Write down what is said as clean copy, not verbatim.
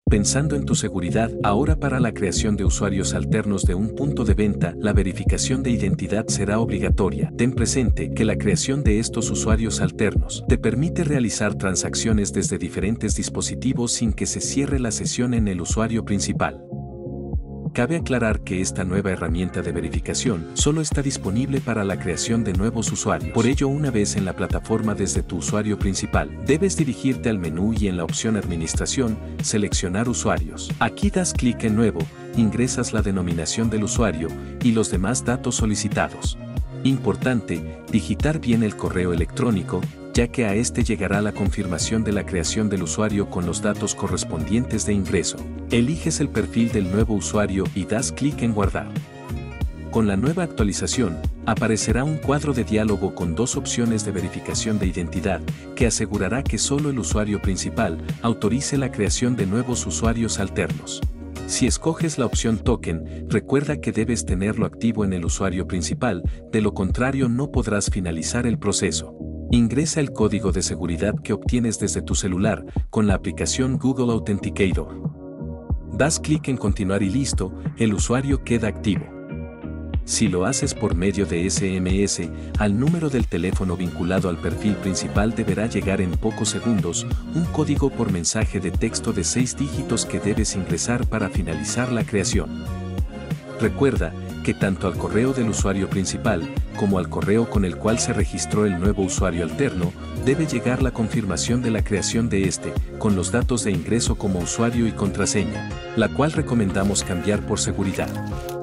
Pensando en tu seguridad, ahora para la creación de usuarios alternos de un punto de venta, la verificación de identidad será obligatoria. Ten presente que la creación de estos usuarios alternos te permite realizar transacciones desde diferentes dispositivos sin que se cierre la sesión en el usuario principal. Cabe aclarar que esta nueva herramienta de verificación solo está disponible para la creación de nuevos usuarios. Por ello, una vez en la plataforma desde tu usuario principal, debes dirigirte al menú y en la opción Administración, seleccionar Usuarios. Aquí das clic en Nuevo, ingresas la denominación del usuario y los demás datos solicitados. Importante, digitar bien el correo electrónico, ya que a este llegará la confirmación de la creación del usuario con los datos correspondientes de ingreso. Eliges el perfil del nuevo usuario y das clic en Guardar. Con la nueva actualización, aparecerá un cuadro de diálogo con dos opciones de verificación de identidad, que asegurará que solo el usuario principal autorice la creación de nuevos usuarios alternos. Si escoges la opción Token, recuerda que debes tenerlo activo en el usuario principal, de lo contrario no podrás finalizar el proceso. Ingresa el código de seguridad que obtienes desde tu celular con la aplicación Google Authenticator. Das clic en Continuar y listo, el usuario queda activo. Si lo haces por medio de SMS, al número del teléfono vinculado al perfil principal deberá llegar en pocos segundos un código por mensaje de texto de 6 dígitos que debes ingresar para finalizar la creación. Recuerda que tanto al correo del usuario principal como al correo con el cual se registró el nuevo usuario alterno, debe llegar la confirmación de la creación de este, con los datos de ingreso como usuario y contraseña, la cual recomendamos cambiar por seguridad.